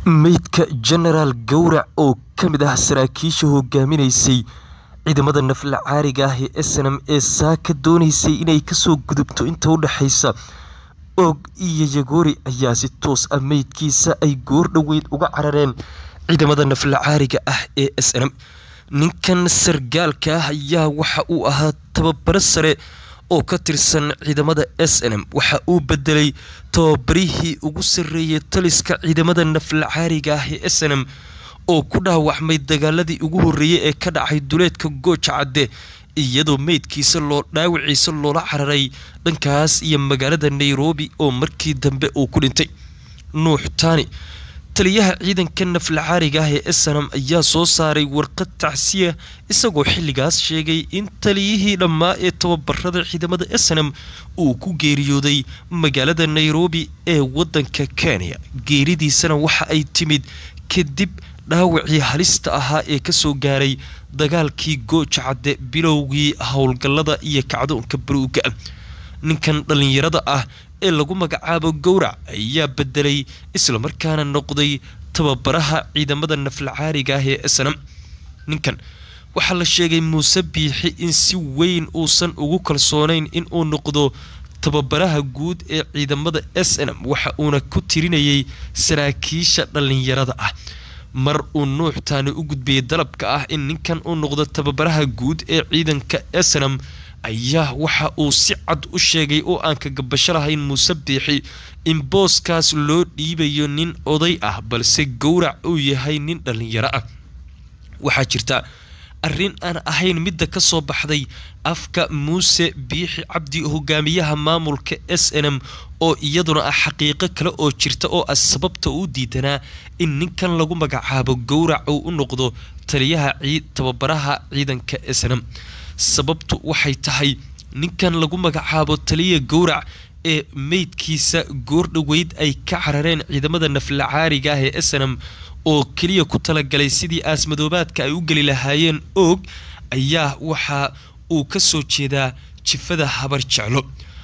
meydka General Gowrac oo ka mid ah saraakiisha hogaaminaysay ciidamada nafla caariga ah ee SNM ee saaka doonaysay inay ka soo gudubto inta u dhaxaysa Og iyo Yagoori ayaa si toos ah meydkiisa ay goor dhaweyd uga carareen ciidamada nafla caariga ah ee SNM. ninkan sargaalka ah ayaa waxa uu ahaa tababar sare oo ka tirsan ciidamada SNM. waxa uu bedelay tababarihii ugu sareeyay taliska ciidamada nafla caariga ah ee SNM oo ku dhaawacmay dagaaladii ugu horeeyay ee ka dhacay duleedka Gooja Cadde, iyadoo meydkiisa loo dhaawiciisa loola cararay dhankaas iyo magaalada Nairobi oo markii dambe uu ku dhintay. Nuux Taani, taliyaha ciidanka nafla caariga ah ee SNM, ayaa soo saaray warqad tacsiya isagoo xilligaas sheegay in taliyihii dhammaa ee tababarada ciidamada SNM uu ku geeriyooday magaalada Nairobi ee wadanka Kenya. geeridiisana waxa ay timid kadib dhaawacii halista ahaa ee ka soo gaaray dagaalkii Gooja Cadde bilowgii howlgallada iyo kacdoonka baruuga. ninkan dhalinyarada ah ee lagu magacaabo Gowrac ayaa bedelay isla markaana noqday tababaraha ciidamada nafla caariga ah ee SNM. ninkan waxa la sheegay Muuse Biixi in si weyn uusan ugu kalsoonayn in uu noqdo tababaraha guud ee ciidamada SNM, waxa uuna ku tirinayay saraakiisha dhalinyarada ah. mar uu Nuux Taani u gudbiyay dalabka ah in ninkan uu noqdo tababaraha guud ee ciidanka SNM ayaa waxa uu si cad u sheegay oo aan ka gabasho lahayn Muuse Biixi in booskaas loo dhiibayo nin oday ah balse Gowrac uu yahay nin dhalinyaro ah. waxaa jirta arrin aan ahayn midda ka soo baxday afka Muuse Biixi Cabdi, hogaamiyaha maamulka SNM, oo iyaduna ah xaqiiqo kale oo jirta oo sababta uu diidanaa in ninkan lagu magacaabo Gowrac uu u noqdo taliyaha tababaraha ciidanka SNM. sababtu waxay tahay ninkan lagu magacaabo taliya Gowrac ee meydkiisa goor dhaweyd ay ka carareen ciidamada nafla caariga ah ee SNM oo kaliya ku talagalay sidii aasmadoobaadka ay u gali lahaayeen Og, ayaa waxa uu ka soo jeedaa jifada habar jeclo.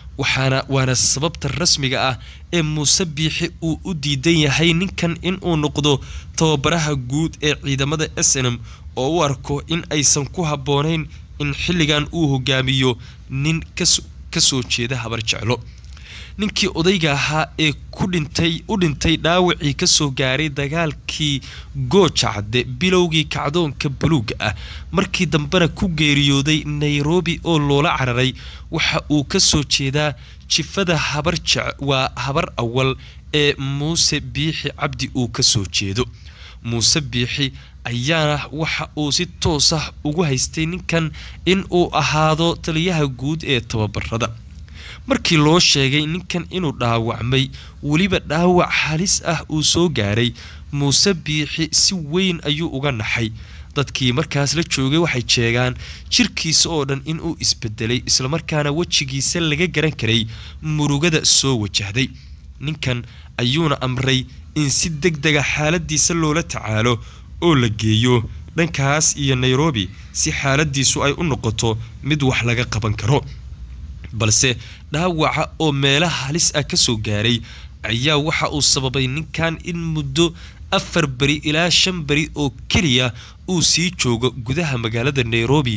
waana sababta rasmiga ah ee Muuse Biixi uu u diidan yahay ninkan in uu noqdo tababaraha guud ee ciidamada SNM oo u arko in aysan ku habboonayn in xilligan uu hogaamiyo nin ka soo jeeda habar jeclo. ninkii odayga ahaa ee u dhintay dhaawacii ka soo gaaray dagaalkii Gooja Cadde bilowgii kacdoonka buluuga ah, markii dambena ku geeriyooday Nairobi oo loola cararay, waxa uu ka soo jeedaa jifada waa habar awal ee Muuse Biixi Cabdi uu ka soo jeedo. Muuse Biixi ayaana waxa uu si toos ah ugu haystay ninkan in uu ahaado taliyaha guud ee tababarada. markii loo sheegay ninkan inuu dhaawacmay, weliba dhaawac halis ah uu soo gaaray, Muuse Biixi si weyn ayuu uga naxay. dadkii markaas la joogay waxay sheegaan jirkiisa oo dhan inuu isbedelay, isla markaana wajigiisa laga garan karay murugada soo wajahday. ninkan ayuuna amray in si degdega xaaladiisa loola tacaalo oo la geeyo dhankaas iyo Nairobi si xaaladiisu ay u noqoto mid wax laga qaban karo. balse dhaawaca oo meelaha halis ah ka soo gaaray ayaa waxa uu sababay ninkan in muddo 4 bari ilaa 5 bari oo kaliya uu sii joogo gudaha magaalada Nairobi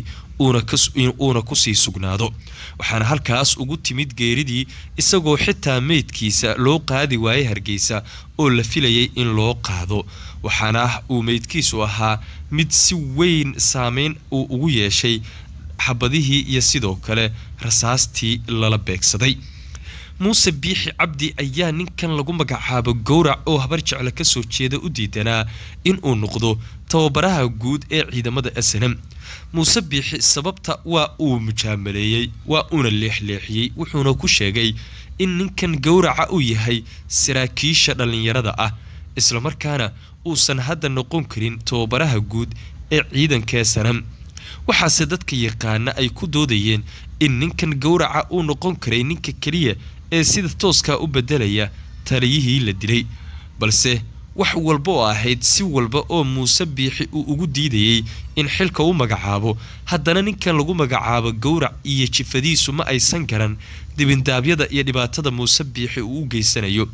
uuna ku sii sugnaado. waxaana halkaas ugu timid geeridii isagoo xitaa meydkiisa loo qaadi waayay Hargeysa oo la filayay in loo qaado. waxaana uu meydkiisu ahaa mid si weyn saameyn uu ugu yeeshay xabadihii iyo sidoo kale rasaastii lala beegsaday. Muuse Biixi Cabdi ayaa ninkan lagu magacaabo Gowrac oo habar jeclo ka soo jeeda u diidanaa in uu noqdo tababaraha guud ee ciidamada SNM. Muuse Biixi sababta waa uu mujaamaleeyay, waa uuna leexleexiyay, wuxuuna ku sheegay in ninkan Gowraca uu yahay saraakiisha dhalinyarada ah, isla markaana uusan hadda noqon karin tababaraha guud ee ciidanka SNM. waxaase dadka yaqaana ay ku doodayeen in ninkan Gowraca uu noqon karay ninka kaliya ee sida tooska u bedelaya taliyihii la dilay. balse wax walba oo ahayd si walba oo Muuse Biixi uu ugu diidayay in xilka uu magacaabo, haddana ninkan lagu magacaabo Gowrac iyo jifadiisu ma aysan garan dibindaabyada iyo dhibaatada Muuse Biixi uu u geysanayo.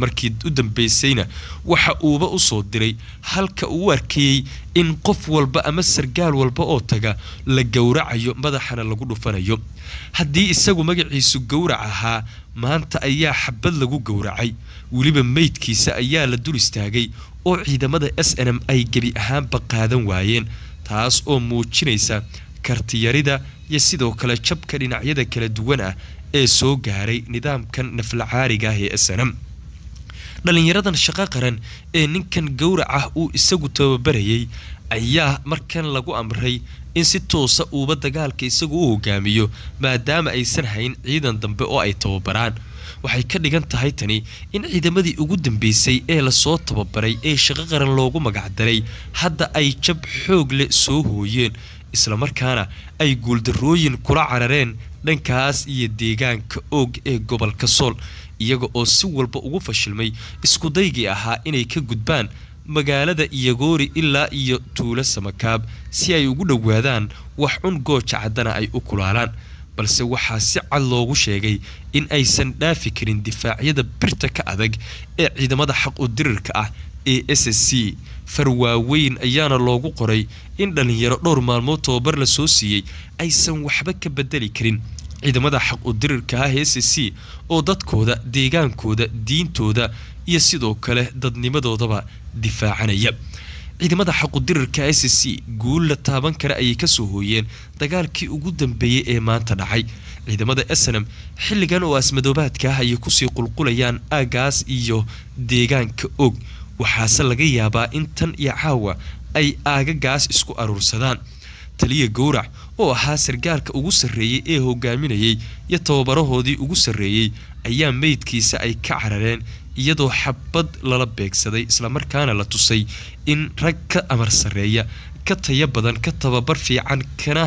markii u dambeysayna waxa uuba u soo diray halka uu arkayay in qof walba ama sargaal walba oo taga la gowracayo madaxana lagu dhufanayo haddii isagu magaciisu gowrac ahaa maanta ayaa xabad lagu gowracay weliba meydkiisa ayaa la dul istaagay oo ciidamada SNM ay gebi ahaanba qaadan waayeen taas oo muujinaysa kartiyarida iyo sidoo kale jabka dhinacyada kala duwan ah ee soo gaaray nidaamkan naflacaariga ah ee SNM dhalinyaradan shaqo qaran ee ninkan gowrac ah uu isagu tababarayay ayaa markan lagu amray in si toosa uuba dagaalka isagu u hogaamiyo maadaama aysan hayn ciidan dambe oo ay tababaraan waxay ka dhigan tahay tani in ciidamadii ugu dambeysay ee la soo tababaray ee shaqo qaran loogu magac daray hadda ay jab xoog leh soo hooyeen isla markaana ay guuldarooyin kula carareen dhankaas iyo deegaanka og ee gobolka Sool iyaga oo si walba ugu fashilmay isku daygii ahaa inay ka gudbaan magaalada Iyagoori ilaa iyo Tuulo Samakaab si ay ugu dhawaadaan wax un gooja cadana ay u kulaalaan balse waxaa si cad loogu sheegay in aysan dhaafi karin difaacyada birta ka adag ee ciidamada xaq u dirirka ah ee SSC farwaaweyn ayaana loogu qoray in dhalinyaro dhowr maalmood tababar la soo siiyay aysan waxba ka bedeli karin ciidamada xaq u dirirka ah ee SSC oo dadkooda deegaankooda diintooda iyo sidoo kale dadnimadoodaba difaacanaya ciidamada xaq u dirirka SSC guul la taaban kara ay ka soo hooyeen dagaalkii ugu dambeeyay ee maanta dhacay ciidamada SNM xilligan oo asmadoobaadka ah ay ku sii qulqulayaan aagaas iyo deegaanka og waxaase laga yaabaa in tan iyo caawa ay aagagaas isku aruursadaan taliye gowrac oo ahaa sargaalka ugu sarreeyay ee hogaaminayay iyo tababarahoodii ugu sarreeyay ayaa meydkiisa ay ka carareen iyadoo xabad lala beegsaday isla markaana la tusay in rag ka amar sareeya ka taya badan ka tababar fiican kana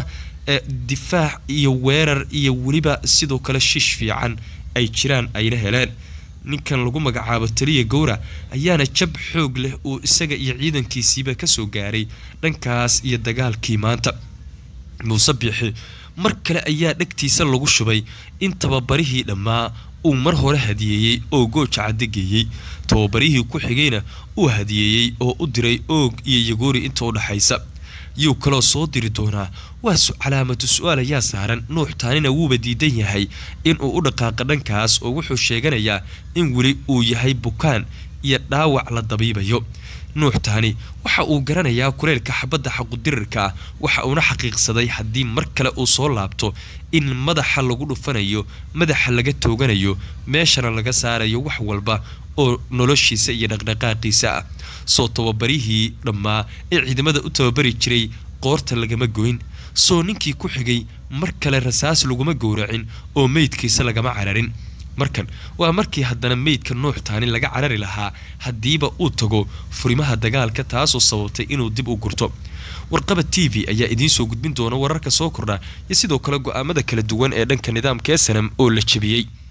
difaac iyo weerar iyo waliba sidoo kale shish fiican ay jiraan ayna heleen ninkan lagu magacaabo taliye gowrac ayaana jab xoog leh oo isaga iyo ciidankiisiiba ka soo gaaray dhankaas iyo dagaalkii maanta Muuse Biixi mar kale ayaa dhagtiisa lagu shubay in tababarihii dhamaa uu mar hore hadiyay oo gooja cadeeyay tababarihii ku xigayna uu hadiyay oo u diray og iyo Iyagoori inta u dhaxaysa yuu kala soo diri doonaa waa calaamatu su'aal ayaa saaran Nuux Taanina wuu diidan yahay in uu u dhaqaaqo dhankaas oo wuxuu sheeganayaa in wali uu yahay bukaan iyo dhaawac la dabiibayo Nuux Taani waxa uu garanayaa kuleelka xabadda xaq u dirirka waxa uu xaqiiqsaday haddii mar kale uu soo laabto in madaxa lagu dhufanayo madaxa laga tooganayo meeshana laga saarayo wax walba oo noloshiisa iyo dhaqdhaqaaqiisa soo tababarihii dhamaa ee ciidamada u tababari jiray qoorta lagama goyn soo ninkii ku xigay mar kale rasaas laguma gowracin oo meydkiisa lagama cararin markan waa markii haddana meydka Nuux Taani laga carari lahaa hadiiba uu tago furimaha dagaalka taasoo sababtay inuu dib u gurto warqaba TV ayaa idin soo gudbin doona wararka soo kordha iyo sidoo kale go'aamada kala duwan ee dhanka nidaamka SNM oo la jabiyay